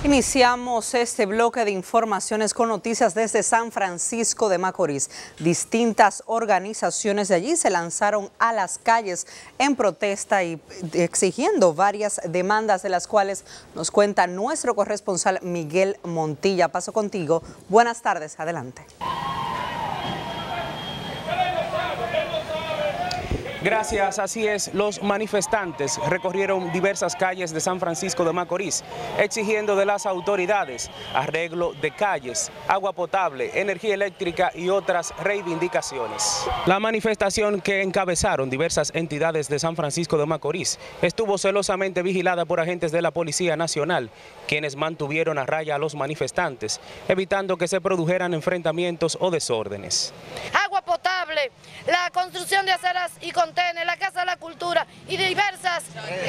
Iniciamos este bloque de informaciones con noticias desde San Francisco de Macorís. Distintas organizaciones de allí se lanzaron a las calles en protesta y exigiendo varias demandas, de las cuales nos cuenta nuestro corresponsal Miguel Montilla. Paso contigo. Buenas tardes, adelante. Gracias, así es, los manifestantes recorrieron diversas calles de San Francisco de Macorís, exigiendo de las autoridades arreglo de calles, agua potable, energía eléctrica y otras reivindicaciones. La manifestación, que encabezaron diversas entidades de San Francisco de Macorís, estuvo celosamente vigilada por agentes de la Policía Nacional, quienes mantuvieron a raya a los manifestantes, evitando que se produjeran enfrentamientos o desórdenes. Agua potable, la construcción de aceras y contenes, la Casa de la Cultura y diversas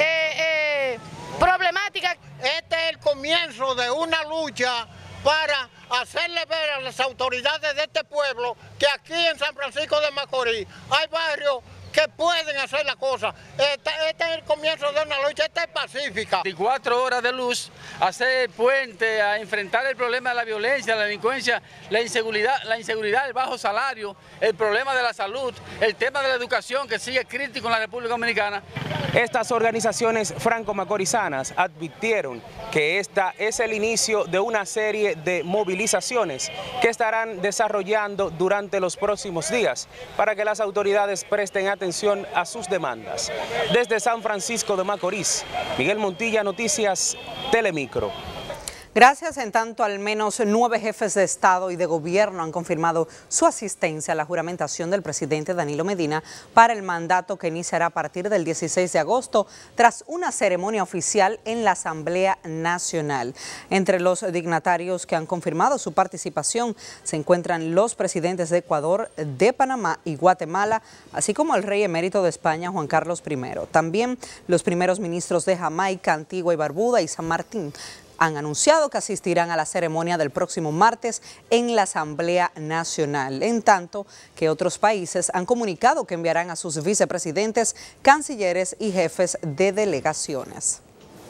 problemáticas. Este es el comienzo de una lucha para hacerle ver a las autoridades de este pueblo que aquí en San Francisco de Macorís hay barrios que pueden hacer la cosa. Este es el comienzo de una lucha, esta es pacífica. 24 horas de luz, hacer puente, a enfrentar el problema de la violencia, la delincuencia, la inseguridad, el bajo salario, el problema de la salud, el tema de la educación, que sigue crítico en la República Dominicana. Estas organizaciones franco-macorizanas advirtieron que esta es el inicio de una serie de movilizaciones que estarán desarrollando durante los próximos días para que las autoridades presten atención a sus demandas. Desde San Francisco de Macorís, Miguel Montilla, Noticias Telemicro. Gracias. En tanto, al menos 9 jefes de Estado y de Gobierno han confirmado su asistencia a la juramentación del presidente Danilo Medina para el mandato que iniciará a partir del 16 de agosto tras una ceremonia oficial en la Asamblea Nacional. Entre los dignatarios que han confirmado su participación se encuentran los presidentes de Ecuador, de Panamá y Guatemala, así como el rey emérito de España, Juan Carlos I. También los primeros ministros de Jamaica, Antigua y Barbuda y San Martín han anunciado que asistirán a la ceremonia del próximo martes en la Asamblea Nacional, en tanto que otros países han comunicado que enviarán a sus vicepresidentes, cancilleres y jefes de delegaciones.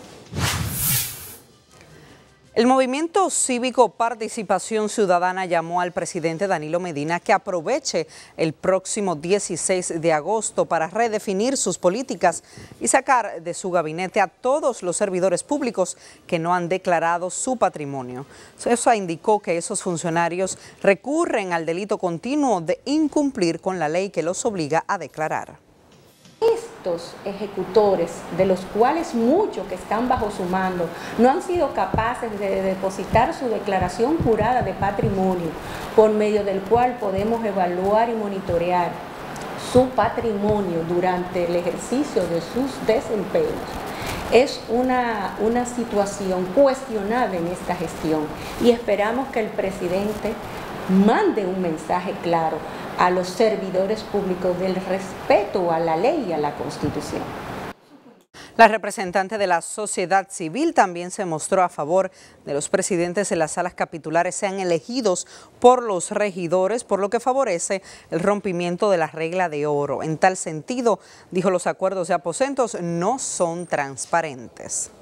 El movimiento cívico Participación Ciudadana llamó al presidente Danilo Medina que aproveche el próximo 16 de agosto para redefinir sus políticas y sacar de su gabinete a todos los servidores públicos que no han declarado su patrimonio. Eso indicó que esos funcionarios recurren al delito continuo de incumplir con la ley que los obliga a declarar. Estos ejecutores, de los cuales muchos que están bajo su mando no han sido capaces de depositar su declaración jurada de patrimonio, por medio del cual podemos evaluar y monitorear su patrimonio durante el ejercicio de sus desempeños, es una situación cuestionable en esta gestión, y esperamos que el presidente mande un mensaje claro a los servidores públicos del respeto a la ley y a la Constitución. La representante de la sociedad civil también se mostró a favor de los presidentes de las salas capitulares sean elegidos por los regidores, por lo que favorece el rompimiento de la regla de oro. En tal sentido, dijo, los acuerdos de aposentos no son transparentes.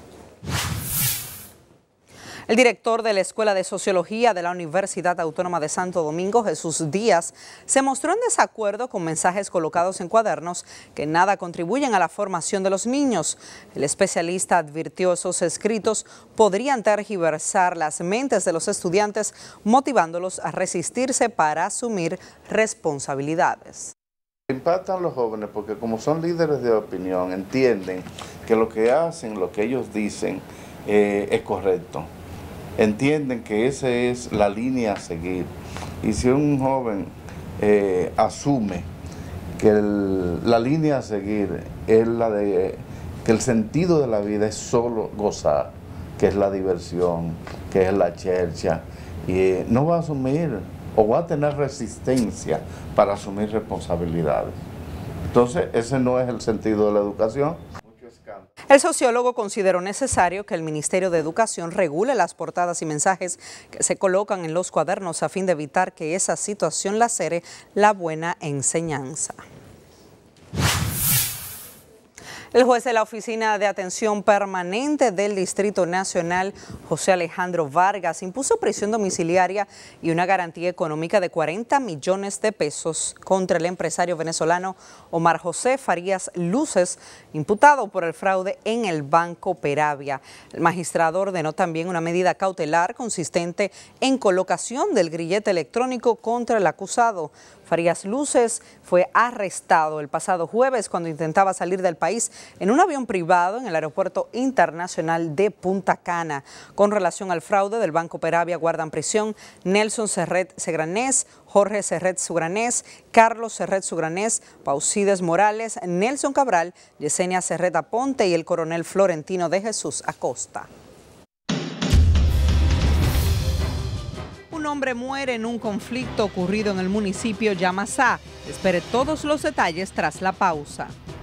El director de la Escuela de Sociología de la Universidad Autónoma de Santo Domingo, Jesús Díaz, se mostró en desacuerdo con mensajes colocados en cuadernos que nada contribuyen a la formación de los niños. El especialista advirtió esos escritos podrían tergiversar las mentes de los estudiantes, motivándolos a resistirse para asumir responsabilidades. Impactan los jóvenes porque, como son líderes de opinión, entienden que lo que hacen, lo que ellos dicen es correcto. Entienden que esa es la línea a seguir. Y si un joven asume que la línea a seguir es la de que el sentido de la vida es solo gozar, que es la diversión, que es la chercha, y no va a asumir o va a tener resistencia para asumir responsabilidades. Entonces, ese no es el sentido de la educación. El sociólogo consideró necesario que el Ministerio de Educación regule las portadas y mensajes que se colocan en los cuadernos a fin de evitar que esa situación lacere la buena enseñanza. El juez de la Oficina de Atención Permanente del Distrito Nacional, José Alejandro Vargas, impuso prisión domiciliaria y una garantía económica de 40 millones de pesos contra el empresario venezolano Omar José Farías Luces, imputado por el fraude en el Banco Peravia. El magistrado ordenó también una medida cautelar consistente en colocación del grillete electrónico contra el acusado. Farías Luces fue arrestado el pasado jueves cuando intentaba salir del país en un avión privado en el Aeropuerto Internacional de Punta Cana. Con relación al fraude del Banco Peravia, guardan prisión Nelson Serret Segranés, Jorge Serret Sugranés, Carlos Serret Sugranés, Pausides Morales, Nelson Cabral, Yesenia Serret Aponte y el coronel Florentino de Jesús Acosta. Un hombre muere en un conflicto ocurrido en el municipio Yamasá. Espere todos los detalles tras la pausa.